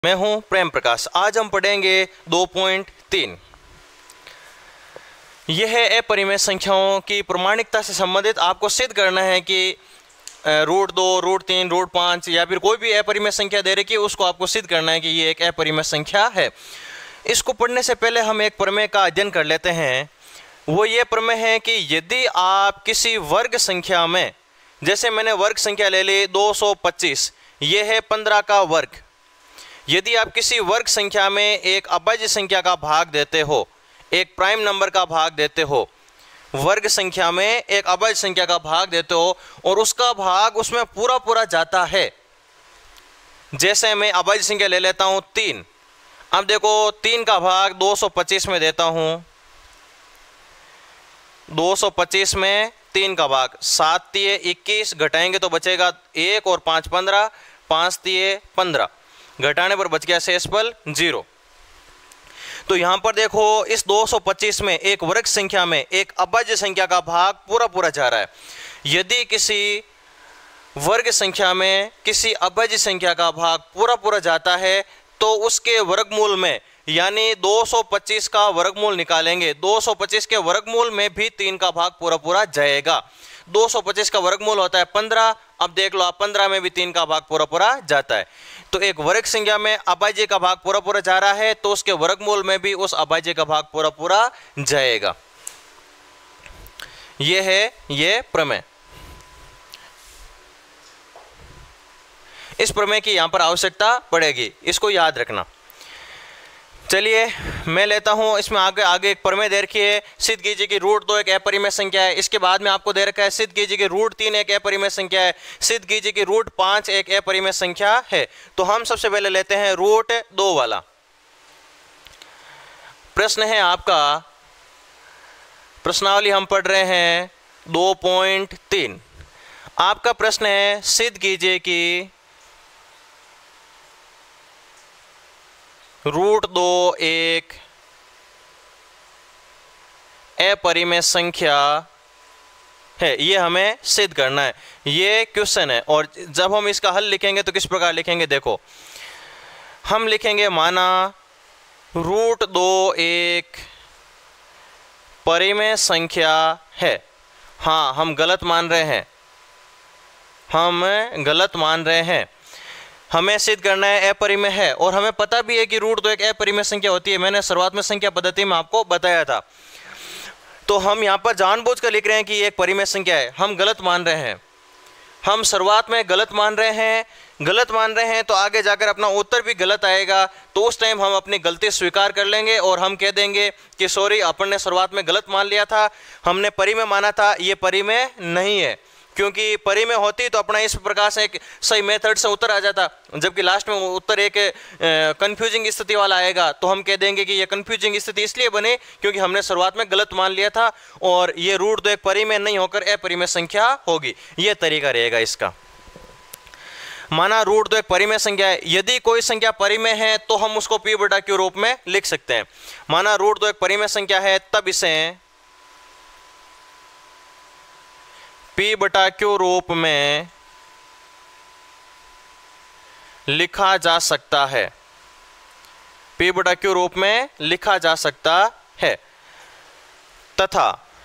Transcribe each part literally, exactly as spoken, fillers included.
मैं हूं प्रेम प्रकाश। आज हम पढ़ेंगे दो पॉइंट तीन। यह है अपरिमेय संख्याओं की प्रमाणिकता से संबंधित। आपको सिद्ध करना है कि रूट दो, रूट तीन, रूट पाँच या फिर कोई भी अपरिमेय संख्या दे रखी है, उसको आपको सिद्ध करना है कि ये एक अपरिमेय संख्या है। इसको पढ़ने से पहले हम एक प्रमेय का अध्ययन कर लेते हैं। वो ये प्रमेय है कि यदि आप किसी वर्ग संख्या में, जैसे मैंने वर्ग संख्या ले ली दो सौ पच्चीस, ये है पंद्रह का वर्ग। यदि आप किसी वर्ग संख्या में एक अभाज्य संख्या का भाग देते हो, एक प्राइम नंबर का भाग देते हो, वर्ग संख्या में एक अभाज्य संख्या का भाग देते हो और उसका भाग उसमें पूरा पूरा जाता है। जैसे मैं अभाज्य संख्या ले लेता हूं तीन। अब देखो तीन का भाग दो सौ पच्चीस में देता हूं। दो सौ पच्चीस में तीन का भाग, सात तिये इक्कीस, घटाएंगे तो बचेगा एक और पाँच पंद्रह, पाँच तिये पंद्रह, घटाने पर बच गया शेषफल जीरो। तो यहां पर देखो इस दो सौ पच्चीस में एक वर्ग संख्या में एक अभाज्य संख्या का भाग पूरा पूरा जा रहा है। यदि किसी वर्ग संख्या में किसी अभाज्य संख्या का भाग पूरा पूरा जाता है तो उसके वर्गमूल में, यानी दो सौ पच्चीस का वर्गमूल निकालेंगे, दो सौ पच्चीस के वर्गमूल में भी तीन का भाग पूरा पूरा जाएगा। दो सौ पच्चीस का वर्गमूल होता है पंद्रह। अब देख लो आप, पंद्रह में भी तीन का भाग पूरा पूरा जाता है। तो एक वर्ग संख्या में अभाज्य का भाग पूरा पूरा जा रहा है तो उसके वर्गमूल में भी उस अभाज्य का भाग पूरा पूरा जाएगा। यह है ये प्रमेय। इस प्रमेय की यहां पर आवश्यकता पड़ेगी, इसको याद रखना। चलिए मैं लेता हूं, इसमें आगे आगे एक प्रमेय दे रखी है, सिद्ध कीजिए कि रूट दो एक अपरिमेय संख्या है। इसके बाद में आपको दे रखा है सिद्ध कीजिए कि रूट तीन एक अपरिमेय संख्या है, सिद्ध कीजिए कि रूट पाँच एक अपरिमेय संख्या है। तो हम सबसे पहले लेते हैं रूट दो वाला प्रश्न। है आपका प्रश्नावली हम पढ़ रहे हैं दो पॉइंट तीन। आपका प्रश्न है सिद्ध कीजिए कि रूट दो एक अपरिमेय संख्या है। ये हमें सिद्ध करना है, ये क्वेश्चन है। और जब हम इसका हल लिखेंगे तो किस प्रकार लिखेंगे, देखो हम लिखेंगे माना रूट दो एक परिमेय संख्या है। हाँ, हम गलत मान रहे हैं, हम गलत मान रहे हैं। हमें सिद्ध करना है अपरिमेय है और हमें पता भी है कि रूट दो एक अपरिमेय संख्या होती है। मैंने शुरुआत में संख्या पद्धति में आपको बताया था। तो हम यहाँ पर जानबूझकर लिख रहे हैं कि ये एक परिमेय संख्या है। हम गलत मान रहे हैं, हम शुरुआत में गलत मान रहे हैं। गलत मान रहे हैं तो आगे जाकर अपना उत्तर भी गलत आएगा। तो उस टाइम हम अपनी गलती स्वीकार कर लेंगे और हम कह देंगे कि सॉरी, अपन ने शुरुआत में गलत मान लिया था, हमने परिमेय माना था, ये परिमेय नहीं है। क्योंकि परिमेय होती तो अपना इस प्रकार से एक सही मेथड से उत्तर आ जाता, जबकि लास्ट में उत्तर एक कंफ्यूजिंग स्थिति वाला आएगा। तो हम कह देंगे कि ये कंफ्यूजिंग स्थिति इसलिए बने क्योंकि हमने शुरुआत में गलत मान लिया था और ये रूट तो एक परिमेय नहीं होकर अपरिमेय संख्या होगी। ये तरीका रहेगा इसका। माना रूट तो एक परिमेय संख्या है, यदि कोई संख्या परिमेय है तो हम उसको पी बटा क्यू रूप में लिख सकते हैं। माना रूट तो एक परिमेय संख्या है, तब इसे पी बटा क्यू रूप में लिखा जा सकता है। पी बटा क्यू रूप में लिखा जा सकता है तथा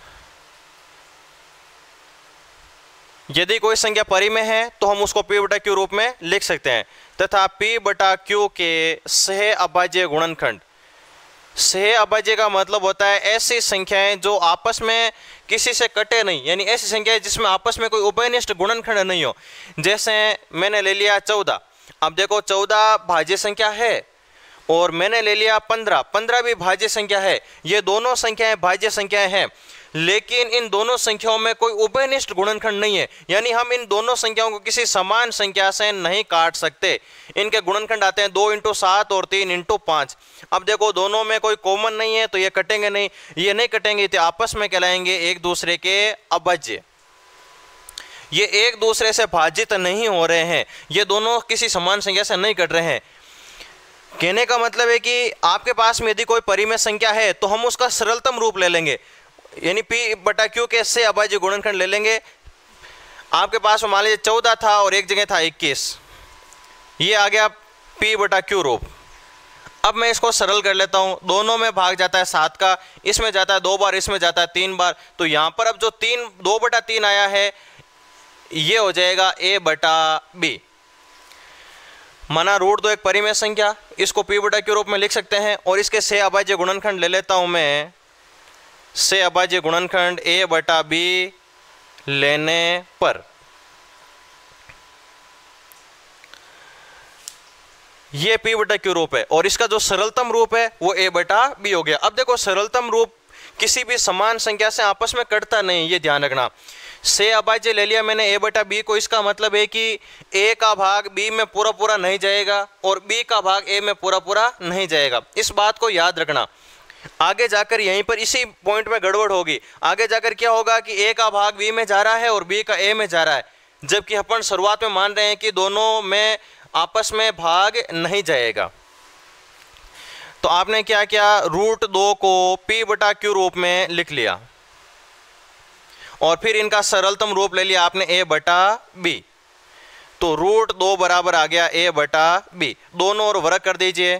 यदि कोई संख्या परिमेय है तो हम उसको पी बटा क्यू रूप में लिख सकते हैं। तथा पी बटा क्यू के सह अभाज्य गुणनखंड। सह अभाज्य का मतलब होता है ऐसी संख्याएं जो आपस में किसी से कटे नहीं, यानी ऐसी संख्याएं जिसमें आपस में कोई उभयनिष्ठ गुणनखंड नहीं हो। जैसे मैंने ले लिया चौदह। अब देखो चौदह भाज्य संख्या है और मैंने ले लिया पंद्रह, पंद्रह भी भाज्य संख्या है। ये दोनों संख्याएं भाज्य संख्याएं हैं, लेकिन इन दोनों संख्याओं में कोई उभयनिष्ठ गुणनखंड नहीं है। यानी हम इन दोनों संख्याओं को किसी समान संख्या से नहीं काट सकते। इनके गुणनखंड आते हैं दो इंटू सात और तीन इंटू पाँच। अब देखो दोनों में कोई कॉमन नहीं है तो ये कटेंगे नहीं, ये नहीं कटेंगे तो आपस में कहलाएंगे एक दूसरे के अभाज्य। ये एक दूसरे से भाजित नहीं हो रहे हैं, ये दोनों किसी समान संख्या से नहीं कट रहे हैं। कहने का मतलब है कि आपके पास में यदि कोई परिमेय संख्या है तो हम उसका सरलतम रूप ले लेंगे, यानी पी बटा क्यू के से अभाज्य गुणनखंड ले लेंगे। आपके पास मान लीजिए चौदह था और एक जगह था इक्कीस, ये आ गया पी बटा क्यू रूप। अब मैं इसको सरल कर लेता हूं, दोनों में भाग जाता है सात का, इसमें जाता है दो बार, इसमें जाता है तीन बार, तो यहां पर अब जो तीन दो बटा तीन आया है ये हो जाएगा ए बटा बी। माना रूट दो एक परिमेय संख्या, इसको पी बटा क्यू रूप में लिख सकते हैं, और इसके से अभाज्य गुणनखंड ले लेता हूं मैं, से अभाज्य गुणनखंड ए बटा बी लेने पर ये पी बटा क्यू रूप है, और इसका जो सरलतम रूप है वो ए बटा बी हो गया। अब देखो सरलतम रूप किसी भी समान संख्या से आपस में कटता नहीं, ये ध्यान रखना। से अभाज्य ले लिया मैंने ए बटा बी को, इसका मतलब है कि ए का भाग बी में पूरा पूरा नहीं जाएगा और बी का भाग ए में पूरा पूरा नहीं जाएगा, इस बात को याद रखना। आगे जाकर यहीं पर इसी पॉइंट में गड़बड़ होगी, आगे जाकर क्या होगा कि ए का भाग बी में जा रहा है और बी का ए में जा रहा है, जबकि अपन शुरुआत में मान रहे हैं कि दोनों में आपस में भाग नहीं जाएगा। तो आपने क्या किया, रूट दो को पी बटा क्यू रूप में लिख लिया और फिर इनका सरलतम रूप ले लिया आपने ए बटा बी, तो रूट दो बराबर आ गया ए बटा बी। दोनों ओर वर्ग कर दीजिए,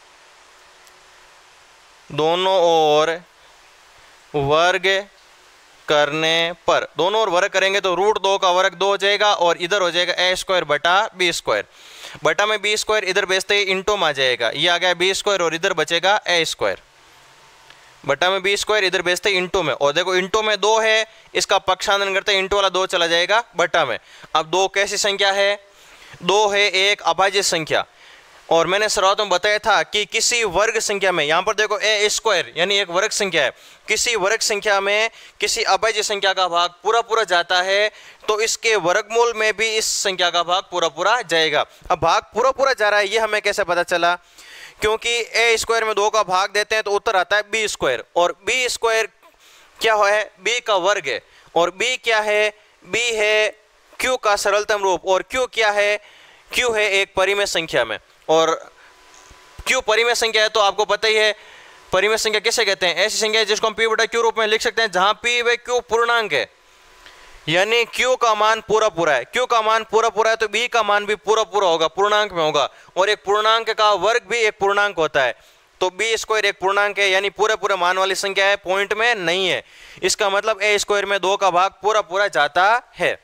दोनों ओर वर्ग करने पर, दोनों ओर वर्ग करेंगे तो रूट दो का वर्ग दो हो जाएगा और इधर हो जाएगा ए स्क्वायर बटा बी स्क्वायर। बटा में बी स्क्वायर इधर भेजते ही इंटू में आ जाएगा, ये आ गया बी स्क्वायर और इधर बचेगा ए स्क्वायर। बटा में बी स्क्वायर इधर भेजते ही इंटू में, और देखो इंटू में दो है, इसका पक्षांतरण करते इंटू वाला दो चला जाएगा बटा में। अब दो कैसी संख्या है, दो है एक अभाज्य संख्या, और मैंने शुरुआत में बताया था कि किसी वर्ग संख्या में, यहाँ पर देखो ए स्क्वायर यानी एक वर्ग संख्या है, किसी वर्ग संख्या में किसी अभाज्य संख्या का भाग पूरा पूरा जाता है तो इसके वर्गमूल में भी इस संख्या का भाग पूरा पूरा जाएगा। अब भाग पूरा पूरा जा रहा है ये हमें कैसे पता चला, क्योंकि ए स्क्वायर में दो का भाग देते हैं तो उत्तर आता है बी स्क्वायर, और बी स्क्वायर क्या है, बी का वर्ग है, और बी क्या है, बी है क्यू का सरलतम रूप, और क्यू क्या है, क्यू है एक परिमेय संख्या में, और क्यू परिमेय संख्या है तो आपको पता ही है परिमेय संख्या किसे कहते हैं, ऐसी संख्या है जिसको हम पी बटा क्यू रूप में लिख सकते हैं जहां पी व क्यू पूर्णांक है, यानी क्यू का मान पूरा पूरा है, क्यू का मान पूरा पूरा है तो बी का मान भी पूरा पूरा होगा, पूर्णांक में होगा, और एक पूर्णांक का वर्ग भी एक पूर्णांक होता है, तो बी स्क्वायर एक पूर्णांक है यानी पूरे पूरे मान वाली संख्या है, पॉइंट में नहीं है। इसका मतलब ए स्क्वायर में दो का भाग पूरा पूरा जाता है।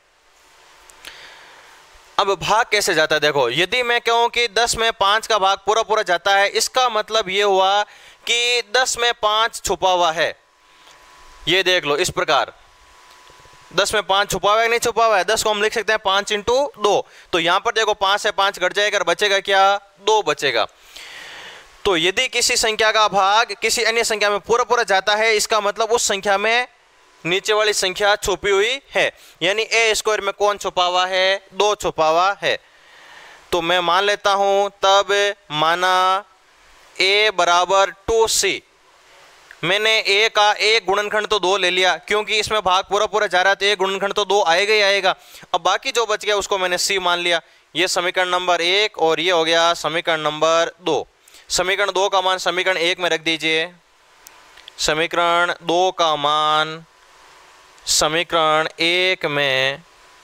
अब भाग कैसे जाता है, देखो यदि मैं कहूं कि दस में पाँच का भाग पूरा पूरा जाता है, इसका मतलब ये हुआ कि दस में पाँच छुपा हुआ है। ये देख लो इस प्रकार, दस में पाँच छुपा हुआ है नहीं छुपा हुआ है, दस को हम लिख सकते हैं पाँच इंटू दो, तो यहां पर देखो पाँच से पाँच घट जाएगा, बचेगा क्या, दो बचेगा। तो यदि किसी संख्या का भाग किसी अन्य संख्या में पूरा पूरा जाता है, इसका मतलब उस संख्या में नीचे वाली संख्या छुपी हुई है, यानी ए स्क्वायर में कौन छुपा हुआ है, दो छुपा हुआ है। तो मैं मान लेता हूं, तब माना ए बराबर टू सी, मैंने ए का एक गुणनखंड तो दो ले लिया, क्योंकि इसमें भाग पूरा पूरा जा रहा है तो एक गुणनखंड तो दो आएगा ही आएगा। अब बाकी जो बच गया उसको मैंने सी मान लिया। ये समीकरण नंबर एक और ये हो गया समीकरण नंबर दो। समीकरण दो का मान समीकरण एक में रख दीजिए, समीकरण दो का मान समीकरण एक में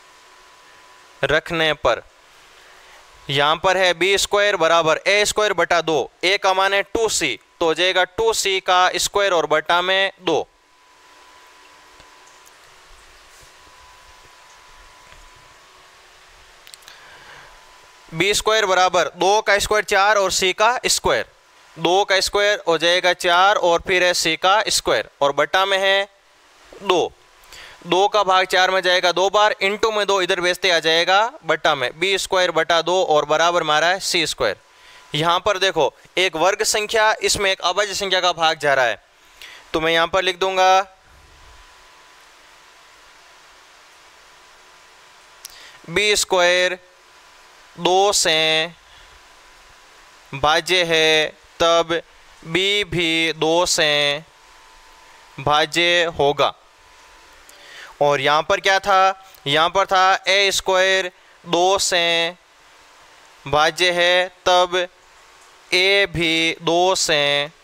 रखने पर यहां पर है बी स्क्वायर बराबर ए स्क्वायर बटा दो, ए का मान है टू सी, तो हो जाएगा टू सी का स्क्वायर और बटा में दो। बी स्क्वायर बराबर दो का स्क्वायर चार और सी का स्क्वायर, दो का स्क्वायर हो जाएगा चार और फिर है सी का स्क्वायर और बटा में है दो। दो का भाग चार में जाएगा दो बार, इंटू में दो इधर भेजते आ जाएगा बटा में, बी स्क्वायर बटा दो और बराबर मारा है सी स्क्वायर। यहां पर देखो एक वर्ग संख्या, इसमें एक अभाज्य संख्या का भाग जा रहा है, तो मैं यहां पर लिख दूंगा बी स्क्वायर दो से भाज्य है, तब बी भी दो से भाज्य होगा। और यहाँ पर क्या था, यहाँ पर था ए स्क्वायर दो से भाज्य है, तब ए भी दो से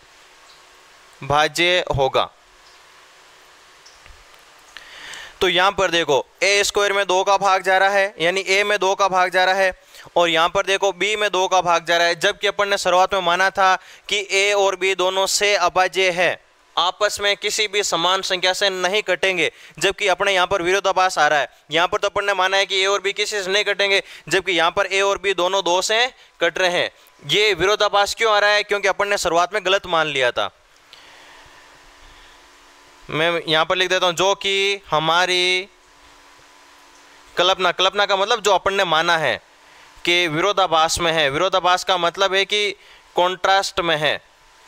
भाज्य होगा। तो यहाँ पर देखो ए स्क्वायर में दो का भाग जा रहा है, यानी ए में दो का भाग जा रहा है, और यहाँ पर देखो b में दो का भाग जा रहा है, जबकि अपन ने शुरुआत में माना था कि a और b दोनों से अभाज्य है, आपस में किसी भी समान संख्या से नहीं कटेंगे, जबकि अपने यहाँ पर विरोधाभास आ रहा है। यहाँ पर तो अपन ने माना है कि a और b किसी से नहीं कटेंगे, जबकि यहाँ पर a और b दोनों दो से कट रहे हैं। ये विरोधाभास क्यों आ रहा है? क्योंकि अपन ने शुरुआत में गलत मान लिया था। मैं यहाँ पर लिख देता हूँ, जो कि हमारी कल्पना, कल्पना का मतलब जो अपन ने माना है कि विरोधाभास में है। विरोधाभास का मतलब है कि कॉन्ट्रास्ट में है।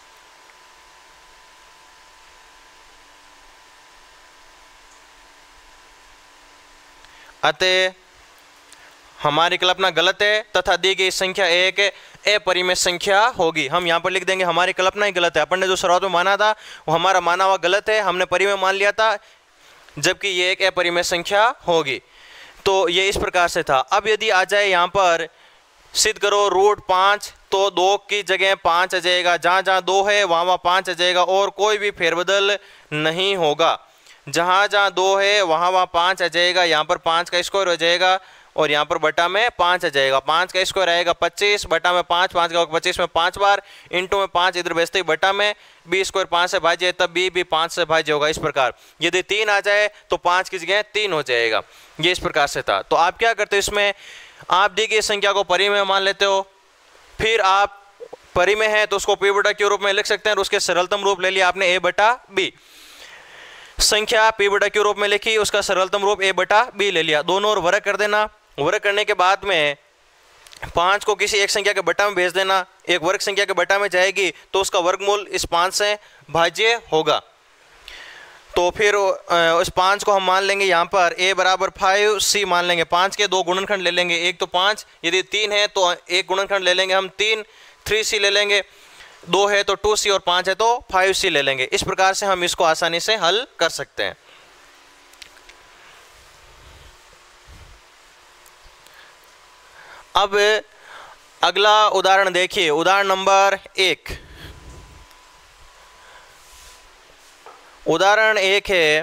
अतः हमारी कल्पना गलत है तथा दी गई संख्या एक अपरिमेय संख्या होगी। हम यहाँ पर लिख देंगे हमारी कल्पना ही गलत है। अपन ने जो शुरुआत में माना था वो हमारा माना हुआ गलत है, हमने परिमेय मान लिया था, जबकि ये एक अपरिमेय संख्या होगी। तो ये इस प्रकार से था। अब यदि आ जाए यहाँ पर सिद्ध करो रूट पाँच, तो दो की जगह पाँच आ जाएगा, जहाँ जहाँ दो है वहाँ वहाँ पाँच आ जाएगा और कोई भी फेरबदल नहीं होगा। जहाँ जहाँ दो है वहाँ वहाँ पाँच आ जाएगा, यहाँ पर पाँच का स्क्वायर हो जाएगा और यहाँ पर बटा में पाँच आ जाएगा। पाँच का स्क्वायर आएगा पच्चीस, बटा में पाँच, पाँच का पच्चीस में पाँच बार, इंटू में पाँच, इधर भेजते ही बटा में बी स्क्वायर पाँच से भाज्य, तब बी भी पाँच से भाज्य होगा। इस प्रकार यदि तीन आ जाए तो पाँच की जगह तीन हो जाएगा। ये इस प्रकार से था। तो आप क्या करते हो, इसमें आप दी गई संख्या को परिमेय मान लेते हो, फिर आप परिमेय है तो उसको पी बटा क्यू रूप में लिख सकते हैं और उसके सरलतम रूप ले लिया आपने ए बटा बी। संख्या पी बटा क्यू रूप में लिखी, उसका सरलतम रूप ए बटा बी ले लिया। दोनों ओर वर्ग कर देना। वर्ग करने के बाद में पाँच को किसी एक संख्या के बटा में भेज देना, एक वर्ग संख्या के बटा में जाएगी तो उसका वर्गमूल इस पाँच से भाज्य होगा। तो फिर उस पाँच को हम मान लेंगे यहाँ पर a बराबर फाइव सी मान लेंगे। पाँच के दो गुणनखंड ले लेंगे, एक तो पाँच, यदि तीन है तो एक गुणनखंड ले लेंगे हम तीन, थ्री सी ले लेंगे, दो है तो टू सी और पाँच है तो फाइव सी ले लेंगे। इस प्रकार से हम इसको आसानी से हल कर सकते हैं। अब अगला उदाहरण देखिए, उदाहरण नंबर एक। उदाहरण एक है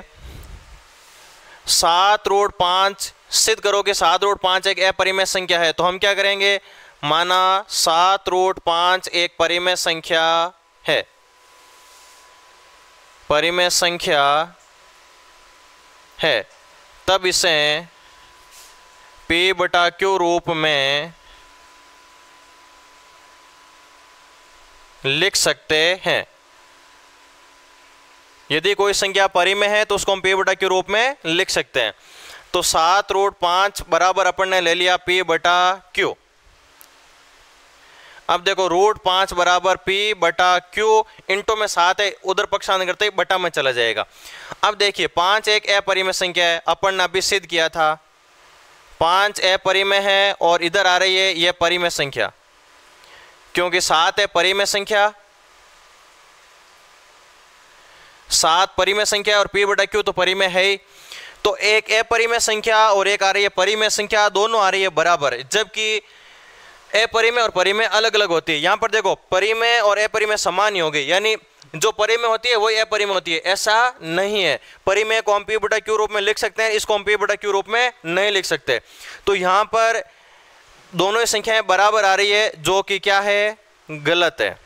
सात रूट पाँच। सिद्ध करो कि सात रूट पाँच एक अपरिमेय संख्या है। तो हम क्या करेंगे, माना सात रूट पाँच एक परिमेय संख्या है, परिमेय संख्या है, तब इसे P बटा Q रूप में लिख सकते हैं। यदि कोई संख्या परिमेय है तो उसको हम P बटा Q रूप में लिख सकते हैं। तो सात रूट पाँच बराबर अपन ने ले लिया P बटा Q। अब देखो रूट पाँच बराबर P बटा Q, इंटू में सात है, उधर पक्षांतर करते ही बटा में चला जाएगा। अब देखिए पाँच एक अपरिमेय संख्या है, अपन ने अभी सिद्ध किया था पाँच अपरिमेय है और इधर आ रही है यह परिमेय संख्या, क्योंकि सात है परिमेय संख्या, सात परिमेय संख्या और P बटा Q तो परिमेय है ही। तो एक अपरिमेय संख्या और एक आ रही है परिमेय संख्या, दोनों आ रही है बराबर, जबकि अपरिमेय और परिमेय अलग अलग होती है। यहाँ पर देखो परिमेय और अपरिमेय समान ही होगी, यानी जो परिमेय होती है वही अपरिमेय होती है, ऐसा नहीं है। परिमेय को हम P बटा Q रूप में लिख सकते हैं, इसको हम P बटा Q रूप में नहीं लिख सकते। तो यहाँ पर दोनों ही संख्याएं बराबर आ रही है, जो कि क्या है, गलत है।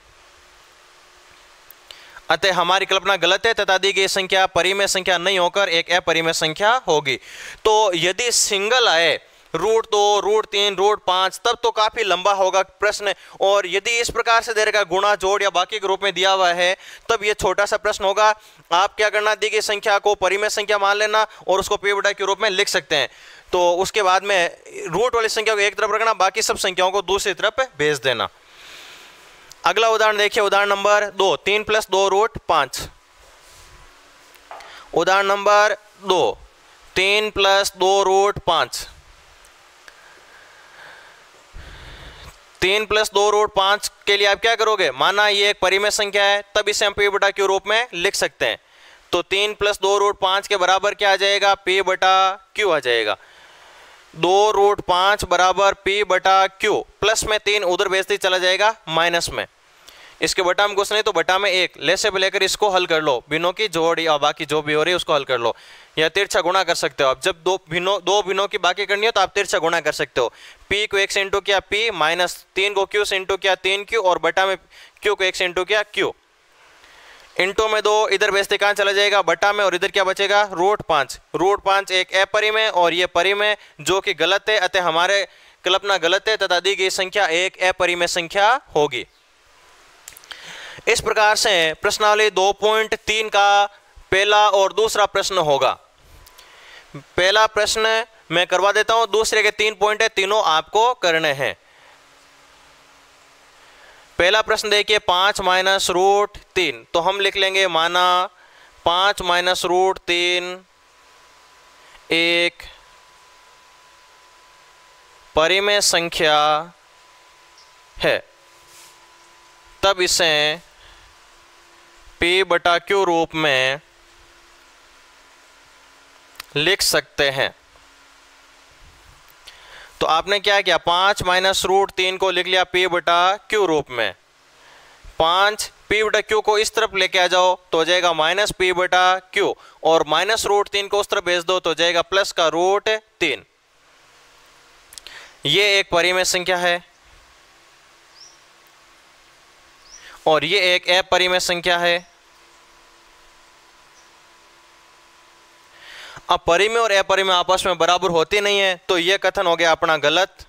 अतः हमारी कल्पना गलत है तथा दी गई संख्या परिमेय संख्या नहीं होकर एक अपरिमेय संख्या होगी। तो यदि सिंगल आए रूट दो, रूट तीन, रूट पाँच, तब तो काफी लंबा होगा प्रश्न, और यदि इस प्रकार से दे रखा गुणा जोड़ या बाकी के रूप में दिया हुआ है तब ये छोटा सा प्रश्न होगा। आप क्या करना, दी गई संख्या को परिमेय संख्या मान लेना और उसको P बटा Q रूप में लिख सकते हैं। तो उसके बाद में रूट वाली संख्या को एक तरफ रखना, बाकी सब संख्याओं को दूसरी तरफ भेज देना। अगला उदाहरण देखिए, उदाहरण नंबर दो, तीन प्लस दो रूट पाँच। उदाहरण नंबर दो, तीन प्लस दो रूट पाँच। तीन प्लस दो रूट पाँच के लिए आप क्या करोगे, माना ये एक परिमेय संख्या है, तब इसे हम P बटा Q रूप में लिख सकते हैं। तो तीन प्लस दो रूट पाँच के बराबर क्या आ जाएगा, P बटा Q आ जाएगा। दो रूट पाँच बराबर P बटा Q, प्लस में तीन उधर भेजते चला जाएगा माइनस में, इसके बटा में कुछ नहीं तो बटा में एक, ले से लेकर इसको हल कर लो, भिन्नों की जोड़ या बाकी जो भी हो रही है उसको हल कर लो, या तिरछा गुणा कर सकते हो आप। जब दो भिन्नों दो भिन्नों की बाकी करनी हो तो आप तिरछा गुणा कर सकते हो। पी को एक से इंटू किया पी, माइनस तीन को क्यू से इंटू किया तीन क्यू, और बटा में क्यू को एक से इंटू किया क्यू। इंटू में दो, इधर बेचते कहाँ चला जाएगा बटा में, और इधर क्या बचेगा रूट पाँच। रूट पाँच एक अपरिमेय और ये परिमेय जो कि गलत है, अतः हमारे कल्पना गलत है तथा दी गई संख्या एक अपरिमेय संख्या होगी। इस प्रकार से प्रश्नावली दो पॉइंट तीन का पहला और दूसरा प्रश्न होगा। पहला प्रश्न मैं करवा देता हूं, दूसरे के तीन पॉइंट है, तीनों आपको करने हैं। पहला प्रश्न देखिए, पाँच माइनस रूट तीन, तो हम लिख लेंगे माना पाँच माइनस रूट तीन एक परिमेय संख्या है, तब इसे P बटा Q रूप में लिख सकते हैं। तो आपने क्या किया, पाँच माइनस रूट तीन को लिख लिया P बटा Q रूप में। पाँच P बटा Q को इस तरफ लेके आ जाओ तो हो जाएगा माइनस P बटा Q, और माइनस रूट तीन को उस तरफ भेज दो तो हो जाएगा प्लस का रूट तीन। ये एक परिमेय संख्या है और ये एक अपरिमेय संख्या है। अब परिमेय और अपरिमेय आपस में बराबर होती नहीं है, तो यह कथन हो गया अपना गलत।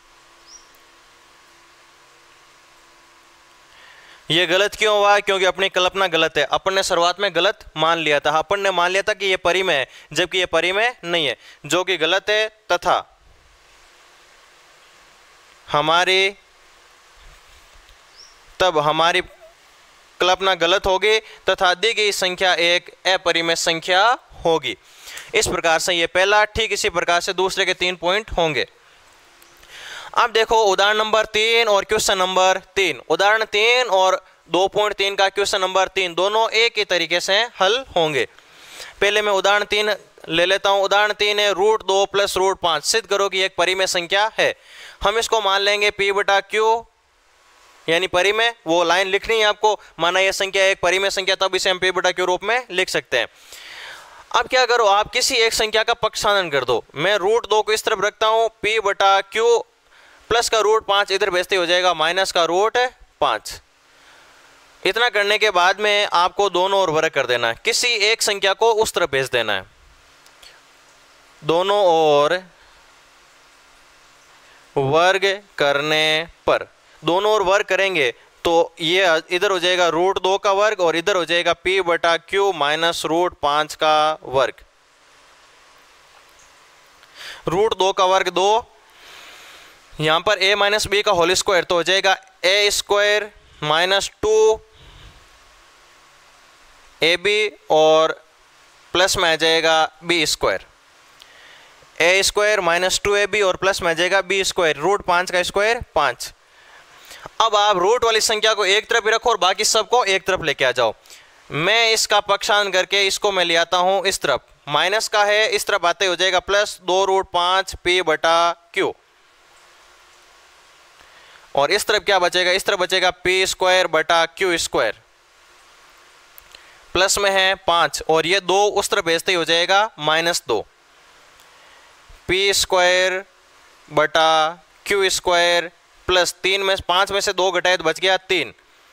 यह गलत क्यों हुआ? क्योंकि अपनी कल्पना गलत है। अपन ने शुरुआत में गलत मान लिया था, अपन ने मान लिया था कि यह परिमेय है, जबकि यह परिमेय नहीं है, जो कि गलत है, तथा हमारी तब हमारी कल्पना गलत होगी तथा दी गई संख्या एक अपरिमेय संख्या होगी। इस प्रकार से ये पहला, ठीक इसी प्रकार से दूसरे के तीन पॉइंट होंगे। अब देखो उदाहरण नंबर तीन और क्वेश्चन नंबर तीन। उदाहरण तीन और दो पॉइंट तीन का क्वेश्चन नंबर तीन दोनों एक ही तरीके से हल होंगे। पहले मैं उदाहरण तीन ले लेता हूं। उदाहरण तीन है रूट दो प्लस रूट पाँच, सिद्ध करो कि एक परिमेय संख्या है। हम इसको मान लेंगे P बटा Q यानी परिमेय, वो लाइन लिखनी है आपको। माना यह संख्या एक परिमेय संख्या, तब इसे हम P बटा Q रूप में लिख सकते हैं। अब क्या करो, आप किसी एक संख्या का पक्षांतरण कर दो। मैं रूट दो को इस तरफ रखता हूं, P बटा Q प्लस का रूट पाँच इधर भेजते हो जाएगा माइनस का रूट पाँच। इतना करने के बाद में आपको दोनों ओर वर्ग कर देना है, किसी एक संख्या को उस तरफ भेज देना है। दोनों ओर वर्ग करने पर, दोनों ओर वर्ग करेंगे तो ये इधर हो जाएगा रूट दो का वर्ग और इधर हो जाएगा P बटा Q माइनस रूट पाँच का वर्ग। रूट दो का वर्ग दो, यहां पर a माइनस बी का होल स्क्वायर, तो हो जाएगा a square minus two A B और प्लस में आ जाएगा b square. A square minus two A B और प्लस में आ जाएगा b स्क्वायर। रूट पाँच का स्क्वायर पाँच। अब आप रूट वाली संख्या को एक तरफ ही रखो और बाकी सबको एक तरफ लेके आ जाओ। मैं इसका पक्षांतरण करके इसको मैं ले आता हूं इस तरफ, माइनस का है, इस तरफ आते हो जाएगा प्लस दो रूट पाँच P बटा Q, और इस तरफ क्या बचेगा, इस तरफ बचेगा P स्क्वायर बटा Q स्क्वायर। प्लस में है पाँच और ये दो उस तरफ भेजते ही हो जाएगा माइनस दो। P स्क्वायर बटा Q स्क्वायर प्लस तीन में पाँच में से दो घटाए तो बच गया तीन।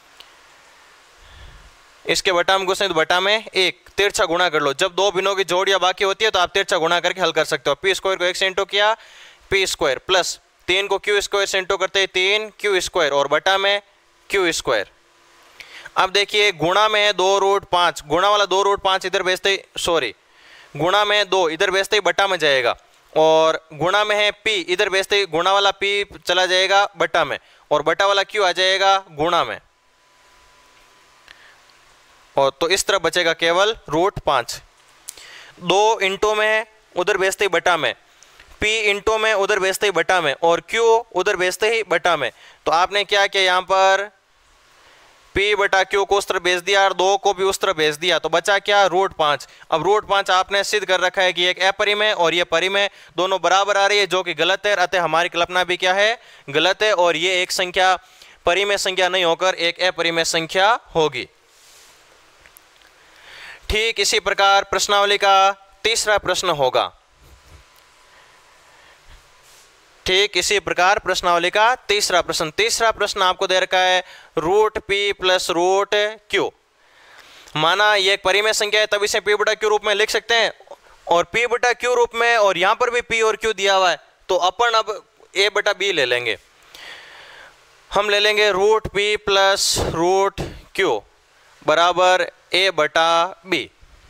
इसके बटा में घुसने तो बटा में एक, तिरछा गुणा कर लो। जब दो भिन्नों की जोड़ या बाकी होती है तो आप तिरछा गुणा करके हल कर सकते हो। P स्क्वायर को एक से इंटू किया P स्क्वायर प्लस तीन को Q स्क्वायर से इंटू करते तीन Q स्क्वायर और बटा में Q स्क्वायर। अब देखिए गुणा में है दो रूट पाँच, गुणा वाला दो रूट पाँच इधर भेजते, सॉरी गुणा में दो इधर भेजते ही बटा में जाएगा, और गुणा में है P इधर भेजते ही गुणा वाला P चला जाएगा बटा में, और बटा वाला Q आ जाएगा गुणा में, और तो इस तरह बचेगा केवल रूट पाँच। दो इंटू में उधर भेजते ही बटा में, P इंटू में उधर भेजते ही बटा में, और Q उधर भेजते ही बटा में। तो आपने क्या किया, यहाँ पर P बटा Q को उस तरफ भेज दिया और दो को भी उस तरफ भेज दिया, तो बचा क्या रूट पाँच। अब रूट पाँच आपने सिद्ध कर रखा है कि एक अपरिमेय और ये परिमेय दोनों बराबर आ रही है, जो कि गलत है, अतः हमारी कल्पना भी क्या है, गलत है, और ये एक संख्या परिमेय संख्या नहीं होकर एक अपरिमेय संख्या होगी। ठीक इसी प्रकार प्रश्नावली का तीसरा प्रश्न होगा। ठीक इसी प्रकार प्रश्नावली का तीसरा प्रश्न तीसरा प्रश्न आपको दे रखा है root P plus root Q. माना ये एक परिमेय संख्या है, तब इसे पी बटा क्यू रूप में लिख सकते हैं, और पी बटा क्यू रूप में, और यहां पर भी पी और क्यू दिया हुआ है, तो अपन अब ए बटा बी ले लेंगे। हम ले लेंगे root P plus root Q बराबर ए बटा बी।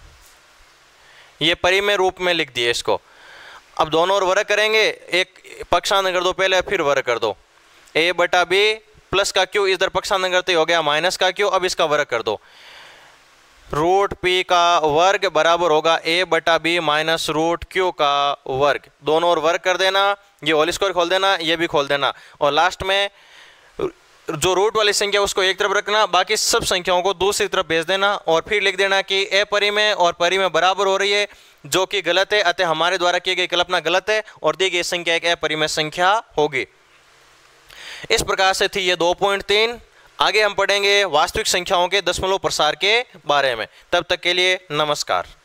ये परिमेय रूप में लिख दिए इसको। अब दोनों ओर वर्ग करेंगे, एक पक्षांतर कर दो पहले, फिर वर्ग कर दो। ए बटा बी प्लस का क्यू इधर पक्षांतर करते हो गया माइनस का क्यू, अब इसका वर्ग कर दो। रूट पी का वर्ग बराबर होगा ए बटा बी माइनस रूट क्यू का वर्ग। दोनों ओर वर्ग कर देना, ये होल स्क्वायर खोल देना, ये भी खोल देना, और लास्ट में जो रूट वाली संख्या उसको एक तरफ रखना, बाकी सब संख्याओं को दूसरी तरफ भेज देना, और फिर लिख देना कि अपरिमेय और परिमेय बराबर हो रही है, जो कि गलत है, अतः हमारे द्वारा की गई कल्पना गलत है और दी गई संख्या एक अपरिमेय संख्या होगी। इस प्रकार से थी ये दो पॉइंट तीन। आगे हम पढ़ेंगे वास्तविक संख्याओं के दशमलव प्रसार के बारे में। तब तक के लिए नमस्कार।